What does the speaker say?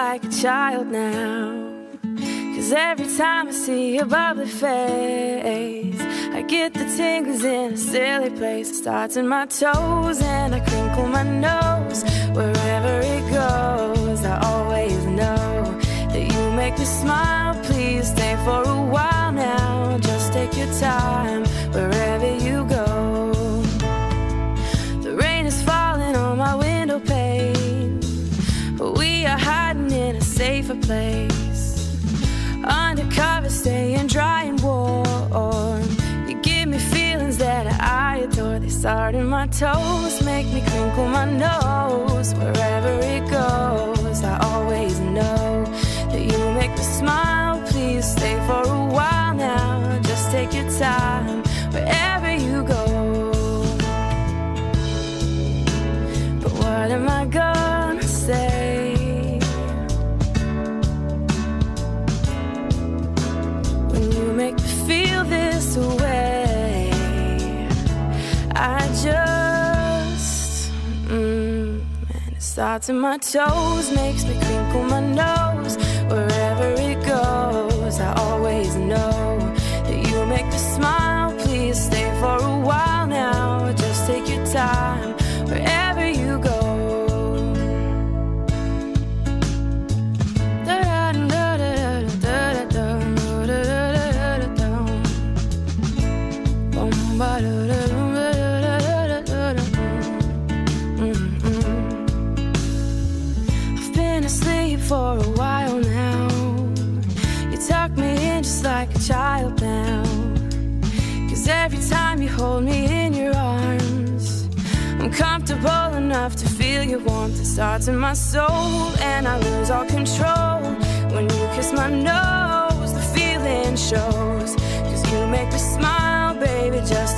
like a child now. 'Cause every time I see your bubbly face, I get the tingles in a silly place. It starts in my toes and I crinkle my nose. Wherever it goes, I always know that you make me smile. Please stay for a while now. Just take your time wherever you go. The rain is falling on my window pane, but we are hiding in a safer place. Undercover, staying dry and warm. You give me feelings that I adore. They start in my toes, make me crinkle my nose. Wherever it goes, I always know that you make me smile. Please stay for a while now. Just take your time wherever you go. But what am I gonna say make me feel this way? I just and it starts in my toes, makes me crinkle my nose. Wherever it goes, I always know that you make me smile. Please stay for a while now. Just take your time wherever you go. I've been asleep for a while now. You tuck me in just like a child now. 'Cause every time you hold me in your arms, I'm comfortable enough to feel your warmth. It starts in my soul and I lose all control. When you kiss my nose, the feeling shows. 'Cause you make me smile, baby, just